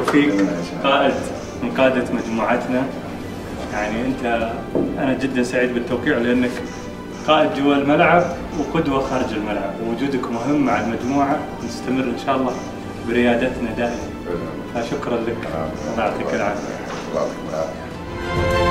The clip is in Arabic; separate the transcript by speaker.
Speaker 1: توفيق، قائد من قادة مجموعتنا. يعني أنا جدا سعيد بالتوقيع لأنك قائد جوا الملعب وقدوة خارج الملعب، ووجودك مهم مع المجموعة. نستمر إن شاء الله بريادتنا دائما. فشكرا لك، الله يعطيك العافية.